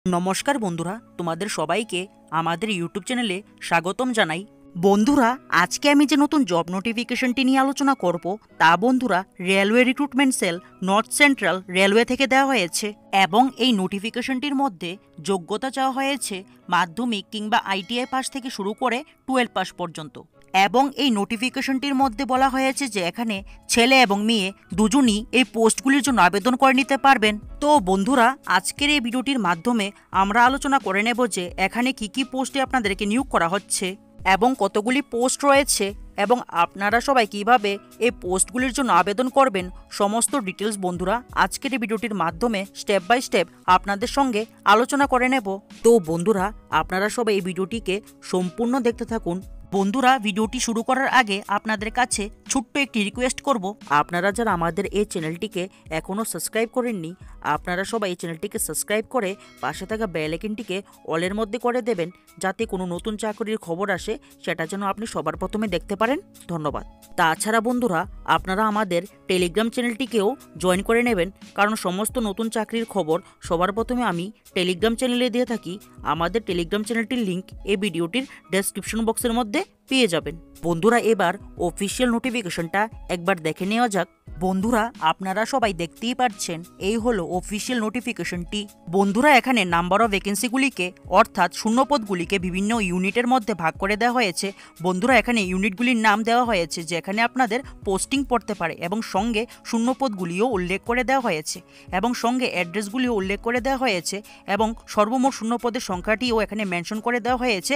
নমস্কার বন্ধুরা, তোমাদের সবাইকে আমাদের ইউটিউব চ্যানেলে স্বাগতম জানাই। বন্ধুরা, আজকে আমি যে নতুন জব নোটিফিকেশনটি নিয়ে আলোচনা করব তা বন্ধুরা railway recruitment cell north central railway থেকে দেওয়া হয়েছে এবং এই নোটিফিকেশনটির মধ্যে যোগ্যতা চাওয়া হয়েছে মাধ্যমিক কিংবা ITI পাস থেকে শুরু করে 12 পাস পর্যন্ত। এবং এই নোটিফিকেশনটির মধ্যে বলা হয়েছে যে এখানে ছেলে এবং মেয়ে দুজনই এই পোস্টগুলির জন্য আবেদন করে নিতে পারবেন। তো বন্ধুরা, আজকের এই ভিডিওটির মাধ্যমে আমরা আলোচনা করে নেব যে এখানে কি পোস্টে আপনাদেরকে নিয়োগ করা হচ্ছে এবং কতগুলি পোস্ট রয়েছে এবং আপনারা সবাই কিভাবে এই পোস্টগুলির জন্য আবেদন করবেন, সমস্ত ডিটেলস বন্ধুরা আজকের এই ভিডিওটির মাধ্যমে স্টেপ বাই স্টেপ আপনাদের সঙ্গে আলোচনা করে নেব। তো বন্ধুরা, আপনারা সবাই এই ভিডিওটিকে সম্পূর্ণ দেখতে থাকুন। বন্ধুরা, ভিডিওটি শুরু করার আগে আপনাদের কাছে ছোট্ট একটি রিকোয়েস্ট করব, আপনারা যারা আমাদের এই চ্যানেলটিকে এখনও সাবস্ক্রাইব করেননি আপনারা সবাই এই চ্যানেলটিকে সাবস্ক্রাইব করে পাশে থাকা বেল আইকনটিকে অলের মধ্যে করে দেবেন, যাতে কোনো নতুন চাকরির খবর আসে সেটা যেন আপনি সবার প্রথমে দেখতে পারেন। ধন্যবাদ। তাছাড়া বন্ধুরা, আপনারা আমাদের টেলিগ্রাম চ্যানেলটিকেও জয়েন করে নেবেন, কারণ সমস্ত নতুন চাকরির খবর সবার প্রথমে আমি টেলিগ্রাম চ্যানেলে দিয়ে থাকি। আমাদের টেলিগ্রাম চ্যানেলটির লিঙ্ক এই ভিডিওটির ডেসক্রিপশন বক্সের মধ্যে পেয়ে যাবেন। বন্ধুরা, এবার অফিসিয়াল নোটিফিকেশনটা একবার দেখে নেওয়া যাক। বন্ধুরা, আপনারা সবাই দেখতেই পাচ্ছেন এই হলো অফিসিয়াল নোটিফিকেশনটি। বন্ধুরা, এখানে নাম্বার অফ ভ্যাকেন্সিগুলিকে অর্থাৎ শূন্যপদগুলিকে বিভিন্ন ইউনিটের মধ্যে ভাগ করে দেওয়া হয়েছে। বন্ধুরা, এখানে ইউনিটগুলির নাম দেওয়া হয়েছে যেখানে আপনাদের পোস্টিং পড়তে পারে এবং সঙ্গে শূন্যপদগুলিও উল্লেখ করে দেওয়া হয়েছে এবং সঙ্গে অ্যাড্রেসগুলিও উল্লেখ করে দেওয়া হয়েছে এবং সর্বমোট শূন্যপদের সংখ্যাটিও এখানে মেনশন করে দেওয়া হয়েছে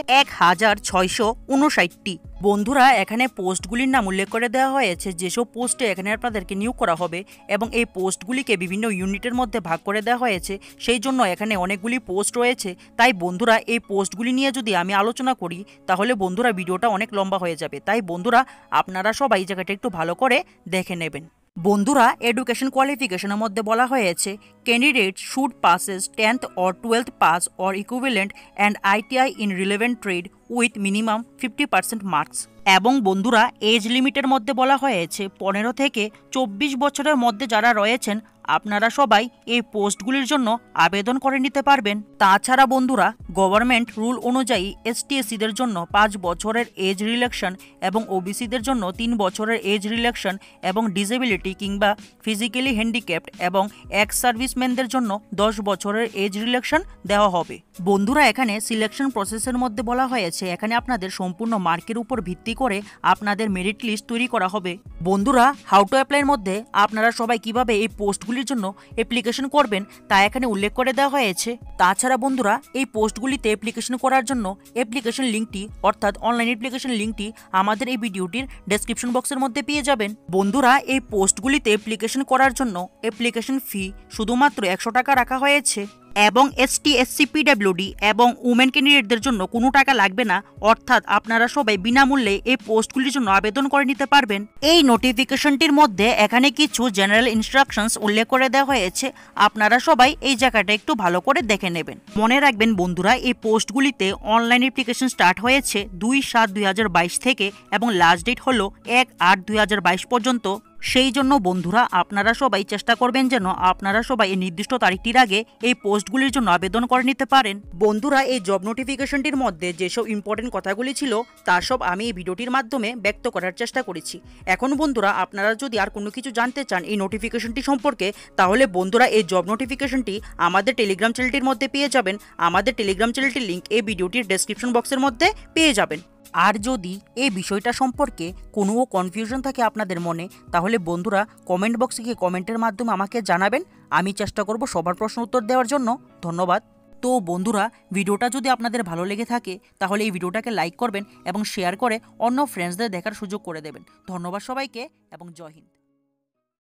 1659টি। বন্ধুরা, এখানে পোস্টগুলির নাম উল্লেখ করে দেওয়া হয়েছে যেসব পোস্টে এখানে আপনাদেরকে নিয়োগ করা হবে এবং এই পোস্টগুলিকে বিভিন্ন ইউনিটের মধ্যে ভাগ করে দেওয়া হয়েছে, সেই জন্য এখানে অনেকগুলি পোস্ট রয়েছে। তাই বন্ধুরা, এই পোস্টগুলি নিয়ে যদি আমি আলোচনা করি তাহলে বন্ধুরা ভিডিওটা অনেক লম্বা হয়ে যাবে। তাই বন্ধুরা, আপনারা সবাই এই জায়গাটা একটু ভালো করে দেখে নেবেন। বন্ধুরা, এডুকেশন কোয়ালিফিকেশনের মধ্যে বলা হয়েছে candidate should passes 10th or 12th pass or equivalent and ITI in relevant trade with minimum 50% marks। এবং বন্ধুরা, এজ লিমিটের মধ্যে বলা হয়েছে 15 থেকে 24 বছরের মধ্যে যারা রয়েছেন আপনারা সবাই এই পোস্টগুলির জন্য আবেদন করে নিতে পারবেন। তাছাড়া বন্ধুরা, গভর্নমেন্ট রুল অনুযায়ী ST/SCদের জন্য 5 বছরের এজ রিল্যাক্সন এবং OBCদের জন্য 3 বছরের এজ রিল্যাক্সন এবং ডিসেবিলিটি কিংবা ফিজিক্যালি হ্যান্ডিক্যাপড এবং এক্স সার্ভিসম্যানদের জন্য 10 বছরের এজ রিল্যাক্সন দেওয়া হবে। বন্ধুরা, এখানে সিলেকশন প্রসেসের মধ্যে বলা হয়েছে এখানে আপনাদের সম্পূর্ণ মার্কের উপর ভিত্তি করে আপনাদের মেরিট লিস্ট তৈরি করা হবে। বন্ধুরা, হাউ টু অ্যাপ্লাইয়ের মধ্যে আপনারা সবাই কিভাবে এই পোস্টগুলির জন্য অ্যাপ্লিকেশন করবেন তা এখানে উল্লেখ করে দেওয়া হয়েছে। তাছাড়া বন্ধুরা, এই পোস্টগুলিতে অ্যাপ্লিকেশন করার জন্য অ্যাপ্লিকেশন লিঙ্কটি অর্থাৎ অনলাইন অ্যাপ্লিকেশন লিঙ্কটি আমাদের এই ভিডিওটির ডেসক্রিপশন বক্সের মধ্যে পেয়ে যাবেন। বন্ধুরা, এই পোস্টগুলিতে অ্যাপ্লিকেশন করার জন্য অ্যাপ্লিকেশন ফি শুধুমাত্র 100 টাকা রাখা হয়েছে এবং ST/SC PWD এবং উমেন ক্যান্ডিডেটদের জন্য কোনো টাকা লাগবে না, অর্থাৎ আপনারা সবাই বিনামূল্যে এই পোস্টগুলির জন্য আবেদন করে নিতে পারবেন। এই নোটিফিকেশনটির মধ্যে এখানে কিছু জেনারেল ইনস্ট্রাকশনস উল্লেখ করে দেওয়া হয়েছে, আপনারা সবাই এই জায়গাটা একটু ভালো করে দেখে নেবেন। মনে রাখবেন বন্ধুরা, এই পোস্টগুলিতে অনলাইন অ্যাপ্লিকেশন স্টার্ট হয়েছে 2/7/2022 থেকে এবং লাস্ট ডেট হলো 1/8/2022 পর্যন্ত। সেই জন্য বন্ধুরা, আপনারা সবাই চেষ্টা করবেন যেন আপনারা সবাই এই নির্দিষ্ট তারিখটির আগে এই পোস্টগুলির জন্য আবেদন করে নিতে পারেন। বন্ধুরা, এই জব নোটিফিকেশনটির মধ্যে যেসব ইম্পর্টেন্ট কথাগুলি ছিল তা সব আমি এই ভিডিওটির মাধ্যমে ব্যক্ত করার চেষ্টা করেছি। এখন বন্ধুরা, আপনারা যদি আর কোনো কিছু জানতে চান এই নোটিফিকেশনটি সম্পর্কে তাহলে বন্ধুরা এই জব নোটিফিকেশনটি আমাদের টেলিগ্রাম চ্যানেলটির মধ্যে পেয়ে যাবেন। আমাদের টেলিগ্রাম চ্যানেলটির লিঙ্ক এই ভিডিওটির ডেসক্রিপশন বক্সের মধ্যে পেয়ে যাবেন। আর যদি এই বিষয়টা সম্পর্কে কোনো কনফিউশন থাকে আপনাদের মনে তাহলে বন্ধুরা কমেন্ট বক্সে গিয়ে কমেন্টের মাধ্যমে আমাকে জানাবেন, আমি চেষ্টা করব সবার প্রশ্ন উত্তর দেওয়ার জন্য। ধন্যবাদ। তো বন্ধুরা, ভিডিওটা যদি আপনাদের ভালো লেগে থাকে তাহলে এই ভিডিওটাকে লাইক করবেন এবং শেয়ার করে অন্য ফ্রেন্ডসদের দেখার সুযোগ করে দেবেন। ধন্যবাদ সবাইকে এবং জয় হিন্দ।